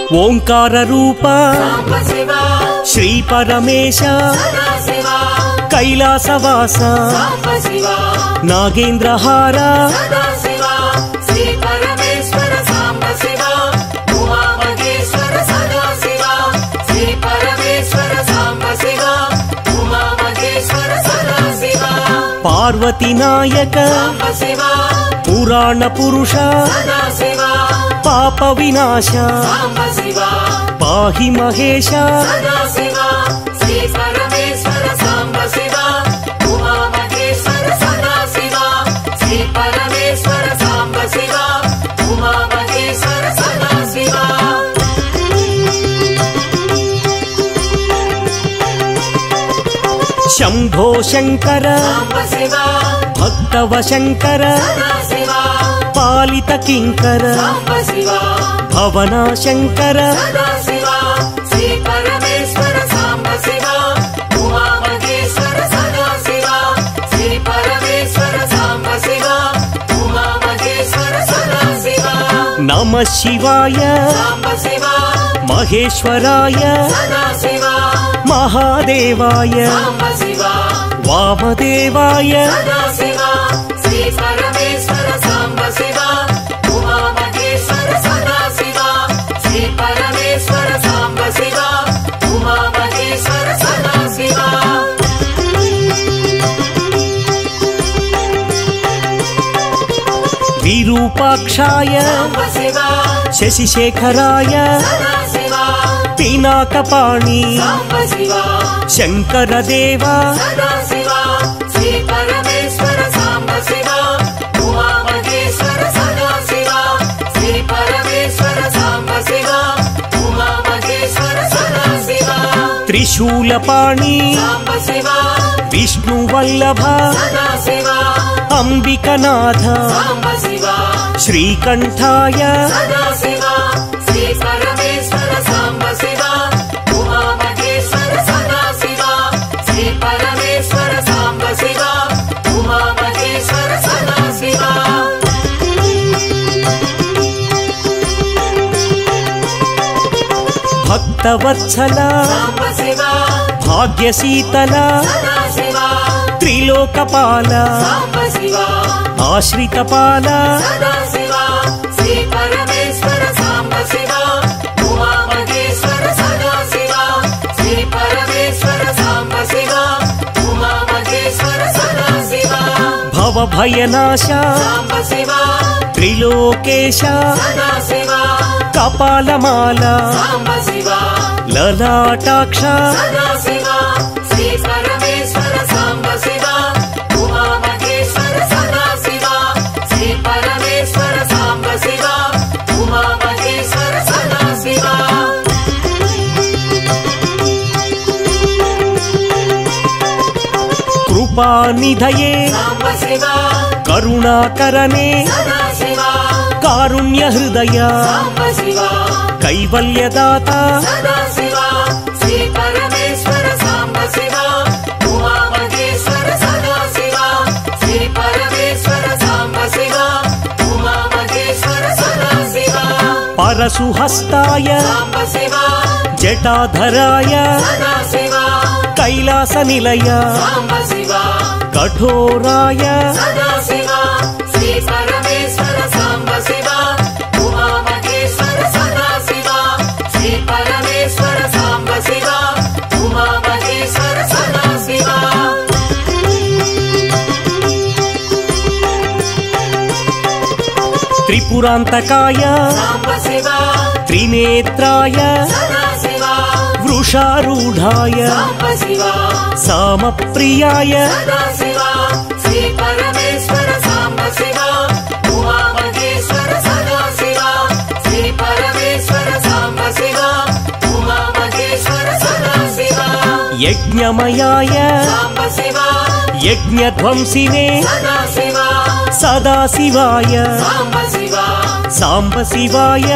ఓంకార రూప శ్రీ పరమేశ కైలాసవాస నాగేంద్రహార పార్వతీ నాయక పురాణ పురుష పాప వినాశ పాహి మహేశ శంభో శంకర భక్తవ శంకర పాలిత కింకర భవనా శంకర నమః శివాయ మహేశ్వరాయ మహాదేవాయ వామదేవాయ విరూపాక్షాయ శశిశేఖరాయ పినాకపాణి శంకర దేవా త్రిశూలపాణి విష్ణువల్లభ అంబికనాథ శ్రీకంఠాయ భక్తవత్సల భాగ్యశీతల త్రిలోకపాల ఆశ్రితపాల భవభయనాశ త్రిలోకేశ కపాలమాల లలాటాక్ష కృపానిధయే కరుణాకరనే కారుణ్య హృదయ కైవల్యదాత పరశుహస్తాయ జటాధరాయ కైలాస నిలయ కఠోరాయ త్రిపురాంతకాయ త్రినేత్రాయ వృషారూఢాయ సామప్రియాయ యజ్ఞమయాయ యజ్ఞధ్వంసినే సదాశివాయ సాంబశివాయ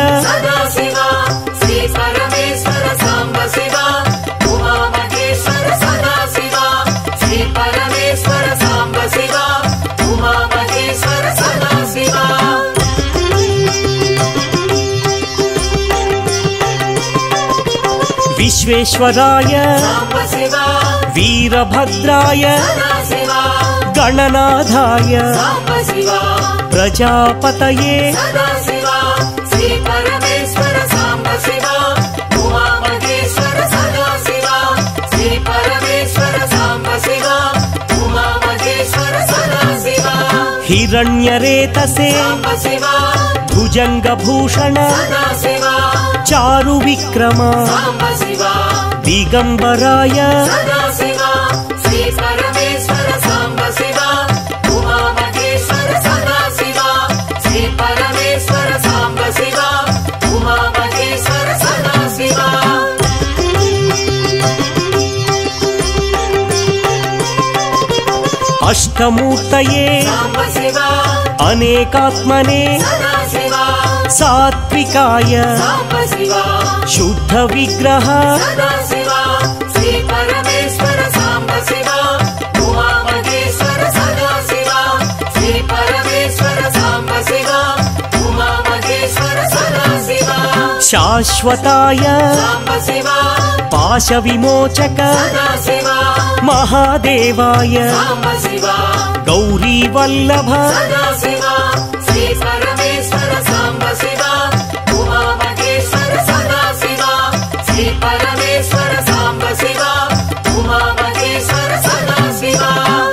परमेश्वराय साम्ब शिवा वीरभद्राय सदा शिवा गणनाथाय साम्ब शिवा प्रजापतये सदा शिवा श्री परमेश्वर साम्ब शिवा उमा महेश्वर सदा शिवा श्री परमेश्वर साम्ब शिवा उमा महेश्वर सदा शिवा हिरण्यरेतसे साम्ब शिवा भुजंगभूषण सदा शिवा चारु विक्रम साम्ब शिवा दिगंबराय सदा शिवा श्री परमेश्वर साम्ब शिवा उमा महेश्वर सदा शिवा श्री परमेश्वर साम्ब शिवा उमा महेश्वर सदा शिवा अष्टमूर्तये साम्ब शिवा अनेकात्मने सदा शिवा सात्विकाय साम्ब शिवा शुद्ध विग्रह सदा शिवा श्री परमेश्वर साम्ब शिवा उमा महेश्वर सदा शिवा श्री परमेश्वर साम्ब शिवा उमा महेश्वर सदा शिवा शाश्वताय साम्ब शिवा पाश विमोचक सदा शिवा महादेवाय साम्ब शिवा गौरी वल्लभ सदा शिवा श्री परमेश्वर साम्ब शिवा उमा महेश्वर सदा शिवा श्री परमेश्वर साम्ब शिवा उमा महेश्वर सदा शिवा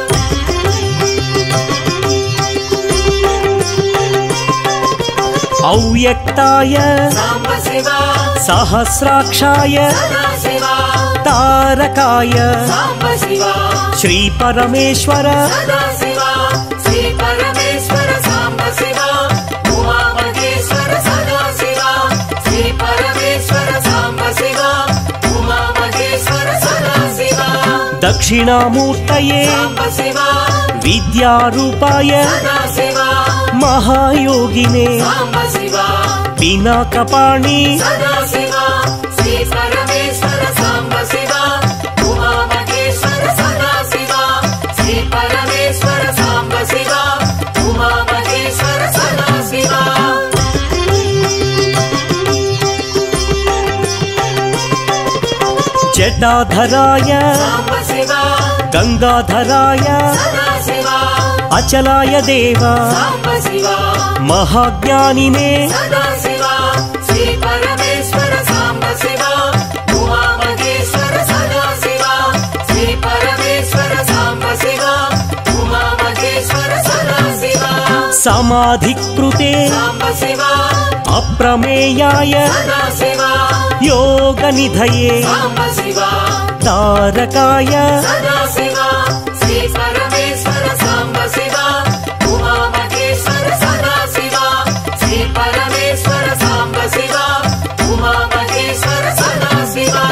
अव्यक्ताय साम्ब शिवा सहस्राक्षाय सदा शिवा तारकाय साम्ब शिवा श्री परमेश्वर सदा शिवा श्री परमेश्वर साम्ब शिवा उमा महेश्वर सदा शिवा श्री परमेश्वर साम्ब शिवा उमा महेश्वर सदा शिवा दक्षिणामूर्तये साम्ब शिवा विद्यारूपाय सदा शिवा महायोगिने साम्ब शिवा पिनाकपाणि सदा शिवा श्री परमेश्वर साम्ब शिवा उमा महेश्वर सदा शिवा श्री परमेश्वर साम्ब शिवा उमा महेश्वर सदा शिवा जटाधराय साम्ब शिवा गंगाधराय सदा शिवा अचलाय देव साम्ब शिवा महाज्ञानिने सदा शिवा श्री परमेश्वर साम्ब शिवा उमा महेश्वर सदा शिवा श्री परमेश्वर साम्ब शिवा उमा महेश्वर सदा शिवा समाधिकृते साम्ब शिवा अप्रमेयाय सदा शिवा योगनिधये साम्ब शिवा तारकाय सदा शिवा श्री परमेश्वर साम्ब शिवा उमा महेश्वर सदा शिवा श्री परमेश्वर साम्ब शिवा उमा महेश्वर सदा शिवा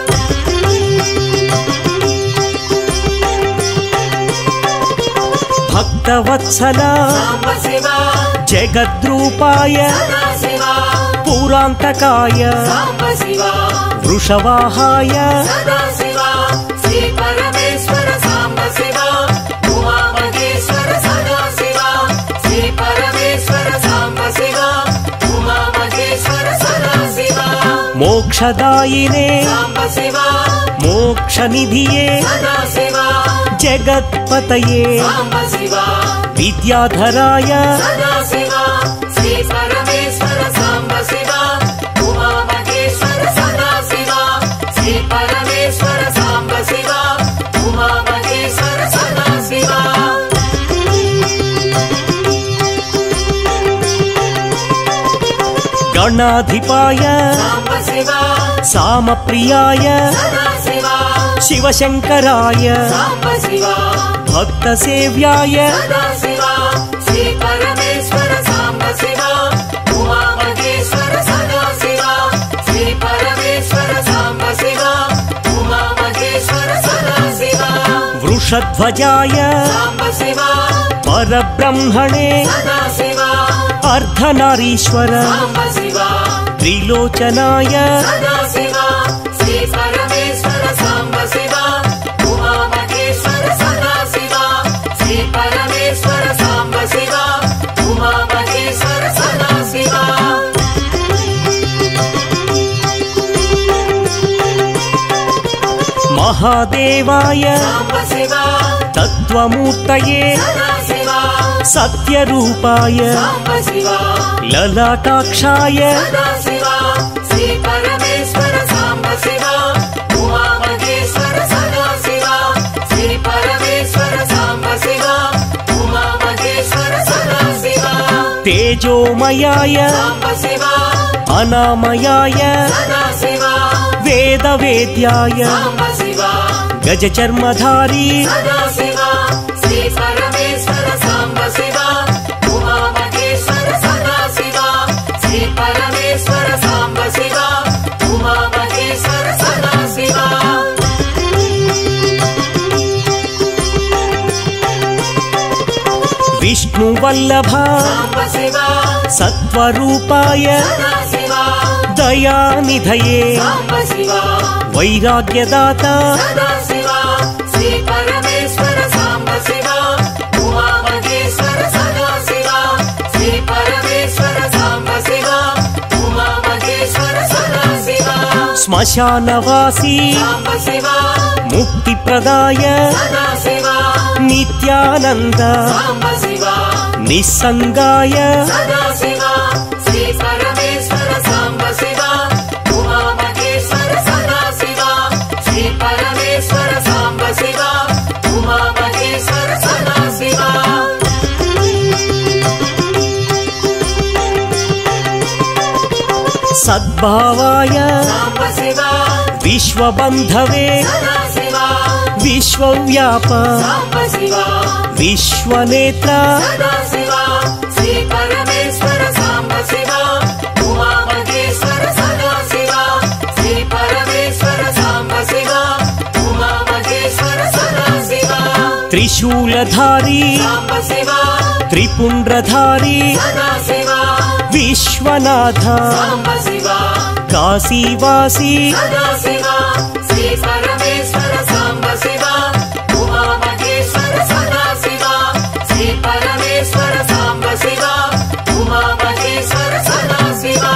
भक्तवत्सल साम्ब शिवा जगद्रूपाय सदा शिवा पुरान्तकाय साम्ब शिवा वृषवाहाय सदा शिवा श्री परमेश्वर साम्ब शिवा उमा महेश्वर सदा शिवा श्री परमेश्वर साम्ब शिवा उमा महेश्वर सदा शिवा मोक्षदायिने साम्ब शिवा मोक्षनिधिये सदा शिवा जगत्पतये साम्ब शिवा विद्याधराय सदा शिवा श्री परमेश्वर साम्ब शिवा उमा महेश्वर सदा शिवा श्री परमेश्वर साम्ब शिवा उमा महेश्वर सदा शिवा गणाधिपाय साम्ब शिवा सामप्रियाय सदा शिवा शिवशंकराय साम्ब शिवा भक्तसेव्याय सदा शिवा श्री परमेश्वर साम्ब शिवा उमा महेश्वर सदा शिवा श्री परमेश्वर साम्ब शिवा उमा महेश्वर सदा शिवा वृषध्वजाय साम्ब शिवा परब्रह्मणे सदा शिवा अर्धनारीश्वर साम्ब शिवा त्रिलोचनाय सदा शिवा श्री परमेश्वर साम्ब शिवा उमा महेश्वर सदा शिवा श्री परमेश्वर साम्ब शिवा उमा महेश्वर सदा शिवा महादेवाय साम्ब शिवा तत्त्वमूर्तये सदाशिवा सत्यरूपाय साम्ब शिवा ललाटाक्षाय सदाशिवा श्री परमेश्वर साम्ब शिवा उमामहेश्वर सदाशिवा श्री परमेश्वर साम्ब शिवा उमामहेश्वर सदाशिवा तेजोमयाय साम्ब शिवा अनामयाय सदाशिवा वेदवेद्याय साम्ब शिवा गजचर्मधारी सदाशिवा श्री परमेश्वर साम्ब शिवा उमामहेश्वर सदाशिवा श्री परमेश्वर साम्ब शिवा उमामहेश्वर सदाशिवा विष्णुवल्लभ साम्ब शिवा सत्वरूपाय सदाशिवा दयानिधये साम्ब शिवा वैराग्यदाता सदाशिवा श्री परमेश्वर साम्ब शिवा उमामहेश्वर सदाशिवा श्री परमेश्वर साम्ब शिवा उमामहेश्वर सदाशिवा श्मशानवासी साम्ब शिवा मुक्तिप्रदाय सदाशिवा नित्यानन्द साम्ब शिवा निस्सङ्गाय सदाशिवा श्री परमेश्वर साम्ब शिवा उमामहेश्वर सदाशिवा श्री परमेश्वर साम्ब शिवा उमामहेश्वर सदाशिवा सद्भावाय साम्ब शिवा विश्वबन्धवे सदाशिवा विश्वव्याप साम्ब शिवा विश्वनेत्र सदाशिवा श्री परमेश्वर साम्ब शिवा उमामहेश्वर सदाशिवा श्री परमेश्वर साम्ब शिवा उमामहेश्वर सदाशिवा त्रिशूलधारी साम्ब शिवा त्रिपुण्ड्रधारी सदाशिवा विश्वनाथ साम्ब शिवा काशीवासी सदाशिवा श्री परमेश्वर साम्ब शिवा उमामहेश्वर सदाशिवा श्री परमेश्वर साम्ब शिवा उमामहेश्वर सदाशिवा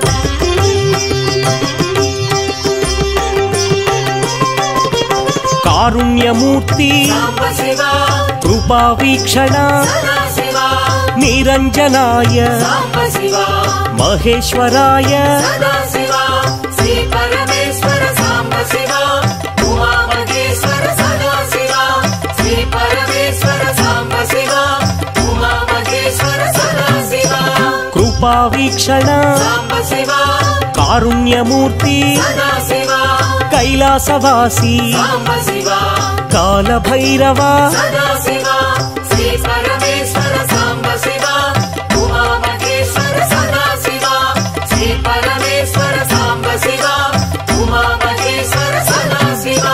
कारुण्यमूर्ति साम्ब शिवा कृपावीक्षण सदाशिवा निरञ्जनाय साम्ब शिवा महेश्वराय सदाशिवा श्री परमेश्वर साम्ब शिवा उमामहेश्वर सदाशिवा श्री परमेश्वर साम्ब शिवा उमामहेश्वर सदाशिवा कृपावीक्षण साम्ब शिवा कारुण्यमूर्ति सदाशिवा कैलासवासी साम्ब शिवा कालभैरव सदाशिवा श्री परमेश्वर साम्ब शिवा उमामहेश्वर सदाशिवा श्री परमेश्वर साम्ब शिवा उमामहेश्वर सदाशिवा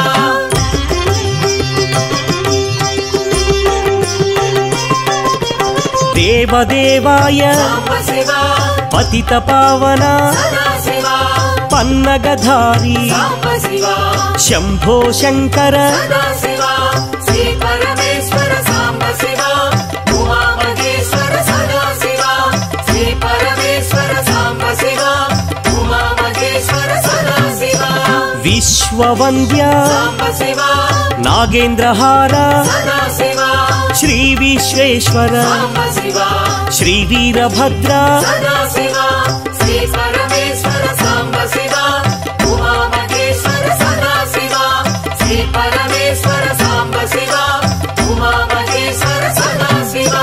देवदेवाय साम्ब शिवा पतितपावन सदाशिवा पन्नगधारी साम्ब शिवा शम्भो शङ्कर सदाशिवा श्री परमेश्वर साम्ब शिवा उमामहेश्वर सदाशिवा श्री परमेश्वर साम्ब शिवा उमामहेश्वर सदाशिवा विश्ववन्द्य साम्ब शिवा नागेन्द्रहार सदाशिवा श्री विश्वेश्वर साम्ब शिवा श्री वीरभद्र सदाशिवा श्री परमेश्वर साम्ब शिवा उमामहेश्वर सदाशिवा श्री परमेश्वर साम्ब शिवा उमामहेश्वर सदाशिवा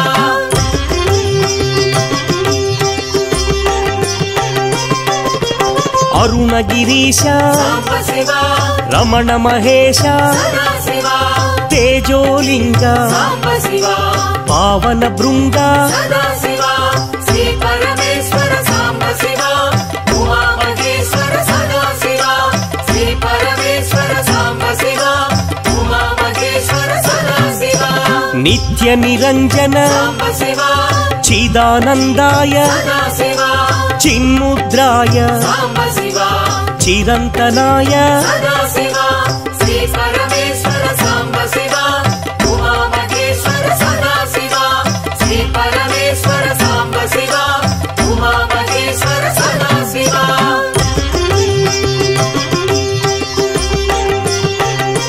अरुणगिरीश साम्ब शिवा रमण महेश सदाशिवा तेजोलिंग साम्ब शिवा पावन भृंग सदाशिवा श्री परमेश्वर साम्ब शिवा उमामहेश्वर सदाशिवा श्री परमेश्वर साम्ब शिवा उमामहेश्वर सदाशिवा नित्य निरंजन साम्ब शिवा चिदानंदाय सदाशिवा चिन्मुद्राय साम्ब शिवा चिरंतनाय सदाशिवा श्री परमेश्वर साम्ब शिवा उमामहेश्वर सदाशिवा श्री परमेश्वर साम्ब शिवा उमामहेश्वर सदाशिवा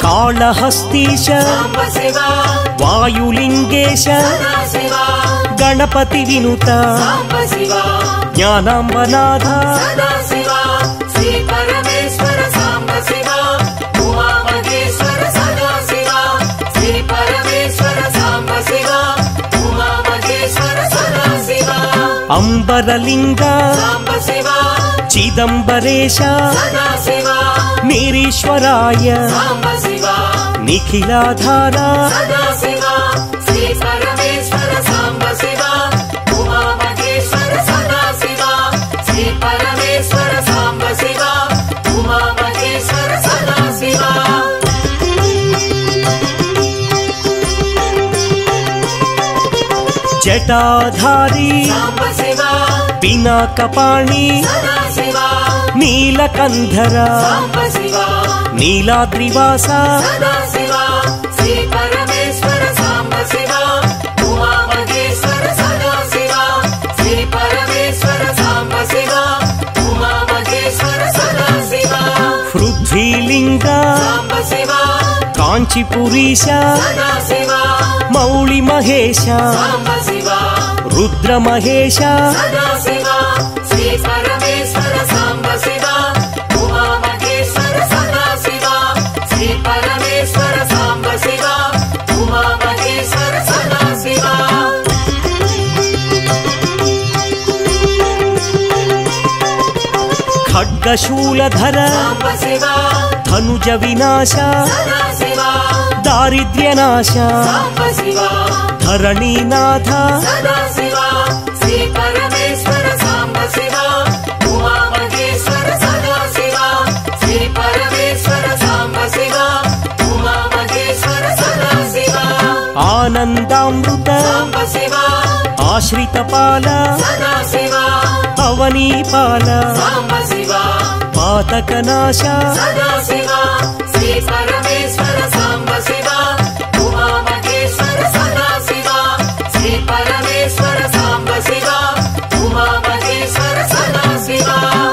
कालहस्तीश साम्ब शिवा वायुलिंगेश सदा शिवा गणपति विनुता साम्ब शिवा ज्ञानांबनाथ सदा शिवा श्री परमेश्वर साम्ब शिवा उमा महेश्वर सदा शिवा श्री परमेश्वर साम्ब शिवा उमा महेश्वर सदा शिवा अंबरलिंग साम्ब शिवा चिदंबरेश सदा शिवा निरीश्वराय साम्ब शिवा निखिलाधारा सदा शिवा श्री परमेश्वर साम्ब शिवा उमा महेश्वर सदा शिवा श्री परमेश्वर साम्ब शिवा उमा महेश्वर सदा शिवा जटाधारी साम्ब शिवा पिनाकपाणि सदा शिवा नीलकंधर साम्ब शिवा नीलाद्रिवासा सदा शिवा श्री परमेश्वर साम्ब शिवा उमा महेश्वर सदा शिवा श्री परमेश्वर साम्ब शिवा उमा महेश्वर सदा शिवा पृथ्वीलिंग साम्ब शिवा कांचीपुरीश सदा शिवा मौळि महेश साम्ब शिवा रुद्र महेश सदा शिवा श्री परमेश्वर साम्ब शिवा उमा महेश्वर सदा शिवा श्री परमेश्वर साम्ब शिवा उमा महेश्वर सदा शिवा खड्गशूलधर साम्ब शिवा धनुज विनाश सदा शिवा दारिद्र्यनाश साम्ब शिवा धरणीनाथ सदा शिवा श्री परमेश्वर साम्ब शिवा उमा महेश्वर सदा शिवा श्री परमेश्वर साम्ब शिवा उमा महेश्वर सदा शिवा आनंदामृत साम्ब शिवा आश्रितपाल सदा शिवा अवनीपाल साम्ब शिवा पातकनाश सदा शिवा श्री परमेश्वर साम्ब शिवा उमा महेश्वर सदा शिवा श्री परमेश्वर साम्ब शिवा उमा महेश्वर सदा शिवा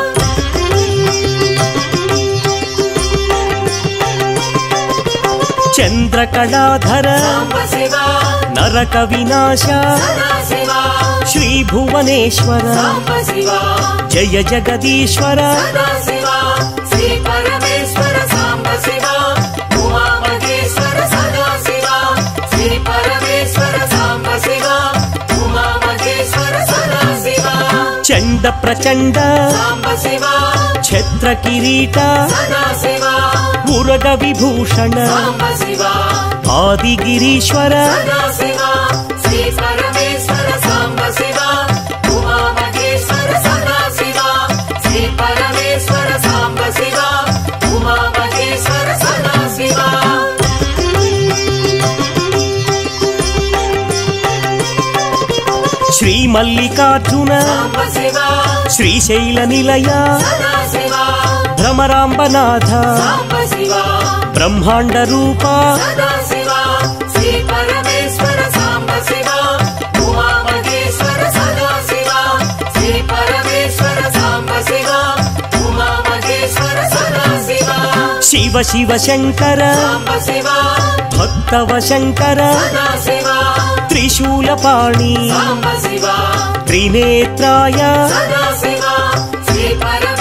चंद्रकलाधर साम्ब शिवा नरक विनाश सदा शिवा श्री भुवनेश्वर साम्ब शिवा जय जगदीश्वर सदा शिवा श्री परमेश्वर साम्ब शिवा उमा महेश्वर सदा शिवा श्री परमेश्वर साम्ब शिवा उमा महेश्वर सदा शिवा चंड प्रचंड साम्ब शिवा छत्र किरीट सदा शिवा उरग विभूषण साम्ब शिवा आदिगिरीश्वर सदा शिवा श्री परमेश्वर साम्ब शिवा उमा महेश्वर सदा शिवा श्री परमेश्वर साम्ब शिवा उमा महेश्वर सदा शिवा श्री मल्लिकार्जुन साम्ब शिवा श्रीशैल निलय सदा शिवा भ्रमरांबनाथ साम्ब शिवा ब्रह्मांड रूपा सदा शिवा श्री परमेश्वर साम्ब शिवा उमा महेश्वर सदा शिवा श्री परमेश्वर साम्ब शिवा उमा महेश्वर सदा शिवा शिव शिव शंकर साम्ब शिवा भक्तव शंकर सदा शिवा त्रिशूलपाणि साम्ब शिवा त्रिनेत्राय सदा शिवा श्री परमेश्वर